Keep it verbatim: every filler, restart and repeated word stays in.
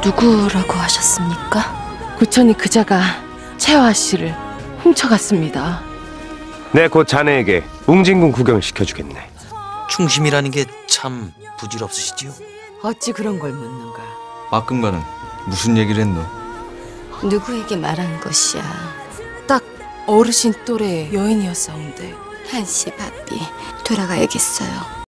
누구라고 하셨습니까? 구천이 그자가 채화 씨를 훔쳐갔습니다. 내 곧 자네에게 웅진군 구경을 시켜주겠네. 충심이라는 게 참 부질없으시지요? 어찌 그런 걸 묻는가? 막근가는 무슨 얘기를 했노? 누구에게 말한 것이야? 딱 어르신 또래의 여인이었사온데 한시 바삐 돌아가야겠어요.